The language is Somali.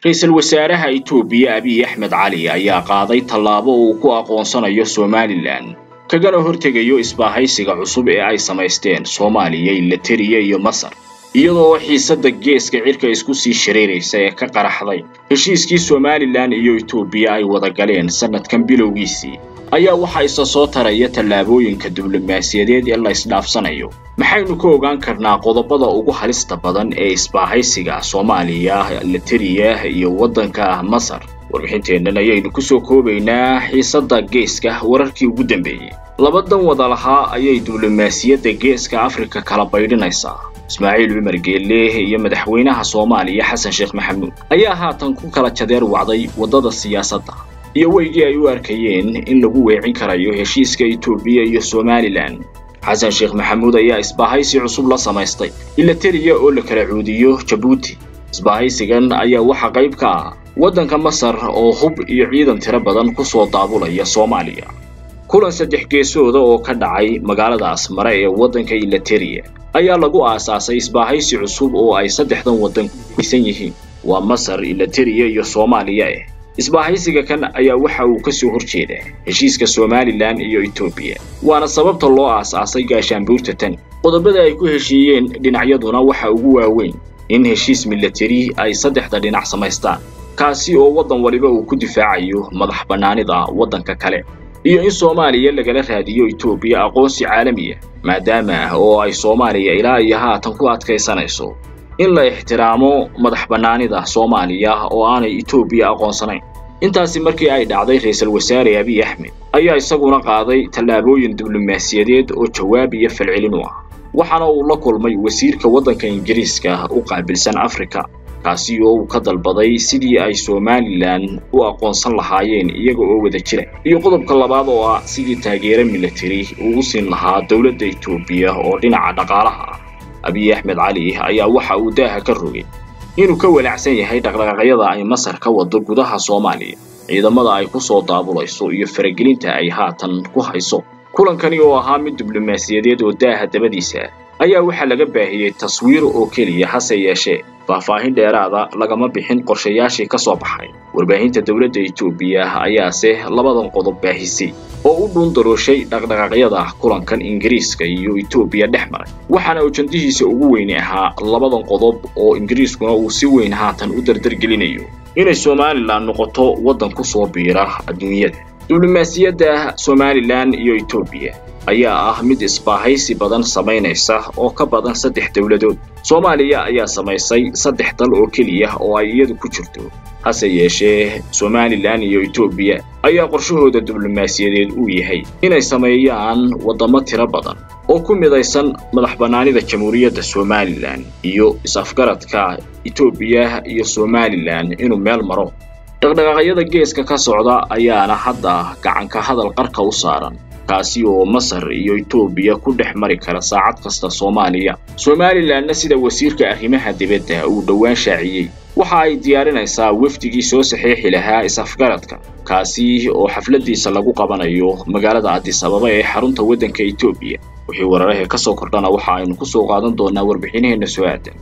رئيس الوزراء إثيوبيا أبي أحمد علي ayaa qaaday tallaabo uu ku aqoonsanayo Somaliland kagana hortegayo isbahaysiga cusub ee ay sameysteen Soomaaliya, Eritrea iyo Masar iyadoo xiisada geeska cirka isku sii shareeraysa ee ka qaraxday heshiiskii Somaliland iyo Ethiopia ay wada galeen sanadkan bilowgiisii ayaa waxa isa soo taraya tallaabooyinka diblomaasiyadeed ee la isdhaafsanayo. maxaynu ka ogaan karnaa qodobada ugu halista badan ee isbahaysiga Soomaaliya, Eritrea iyo wadanka Masar? warbixinteenna ayaynu ku soo koobaynaa xiisada geeska wararkii ugu dambeeyay. labadan wada lahaa ayay diblomaasiyadda geeska Afrika kala baydhinaysaa. Ismaaciil Umar Geelle iyo madaxweynaha Soomaaliya Xasan Sheekh Maxamuud ayaa haatan ku kala jadeer wacday wadada siyaasadda iyo weygii ay u arkayeen in lagu weecin karayo heshiiska Ethiopia iyo Somaliland. Xasan Sheekh Maxamuud ayaa isbahaysi cusub la samaystay Eritrea oo la kala cuudiyo Djibouti. isbahaysigan ayaa waxa qayb ka ah wadanka Masar oo hub iyo ciidan tiro badan ku soo daabulaya Soomaaliya. kulan saddex geesooda oo ka dhacay magaalada Asmara ee wadanka Eritrea ayaa lagu aasaasay isbahaysi cusub oo ay saddexdan wadan ku yihiin waa Masar, Eritrea iyo Soomaaliya. isbahaysiga kan ayaa waxa uu ka soo horjeedaa heshiiska Somaliland iyo Ethiopia, waana sababta loo aasaasay gaashaanbuurta tan. qodobada ay ku heshiiyeen dhinacyaduna waxa ugu waaweyn in heshiis military ay saddexda dhinac samaystaan, kaasi oo wadan waliba uu ku difaacayo madax banaanida wadanka kale, iyo in Soomaaliya lagala raadiyo Ethiopia aqoonsi caalami ah maadaama oo ay Soomaaliya ilaa iyo haatan ku adkaysanayso in la ixtiraamo madax banaanida Soomaaliya oo aanay Ethiopia aqoonsanayn. intaasi markii ay dhacday, ra'iisul wasaare Abiy Ahmed ayaa isaguna qaaday tallaabooyin diblomaasiyadeed oo jawaab iyo falcelin ah. waxaana uu la kulmay wasiirka wadanka Ingiriiska u qaabilsan Afrika, kaasi oo uu ka dalbaday sidii ay Somaliland u aqoonsan lahaayeen iyaga oo wada jira, iyo qodobka labaad oo ah sidii taageero military uu siin lahaa dawladda Ethiopia oo dhinaca dhaqaalaha ah. Abiy Ahmed Ali ayaa waxa uu daaha ka rogay inuu ka walacsan yahay dhaqdhaqaaqyada ay Masar ka wado gudaha Soomaaliya, ciidamada ay ku soo daabulayso iyo faragelinta ay haatan ku hayso. kulankani oo ahaa mid diblomaasiyadeed oo daaha dabadiisa ayaa waxa laga baahiyay taswiir oo kaliya, hase yeeshee faahfaahin dheeraada lagama bixin qorshayaashii ka soo baxay. warbaahinta dawladda Ethiopia ayaase labadan qodob baahisay oo u dhundarooshay dhaqdhaqaaqyada kulankan Ingiriiska iyo Ethiopia dhexmaray, waxaana ujeedadiisa ugu weyn ahaa labadan qodob oo Ingiriiskuna uu si weyn haatan u dardargelinayo inay Somaliland noqoto wadan ku soo biira adduunyada. diblomaasiyadda Somaliland iyo Ethiopia ayaa ah mid isbahaysi badan sameynaysa oo ka badan saddex dawladood. Soomaaliya ayaa sameysay saddex dal oo kaliya oo ay iyadu ku jirto, hase yeeshee Somaliland iyo Ethiopia ayaa qorshahooda diblomaasiyadeed uu yahay inay sameeyaan wadamo tiro badan oo ku midaysan madax banaanida Jamhuuriyadda Somaliland iyo is-afgaradka Ethiopia iyo Somaliland inuu meel maro. dhaqdhaqaaqyada geeska ka socda ayaana hadda gacan ka hadal qarka u saaran, kaasi oo Masar iyo Ethiopia ku dhex mari kara saacad kasta Soomaaliya. Somalilandna sida wasiirka arrimaha dibadda uu dhawaan shaaciyay waxa ay diyaarinaysaa wafdigii soo saxiixi lahaa is-afgaradka, kaasi oo xafladiisa lagu qabanayo magaalada Addis Ababa ee xarunta wadanka Ethiopia. wixii wararka ka soo kordhana waxa aynu ku soo qaadan doonaa warbixinaheena soo aadan.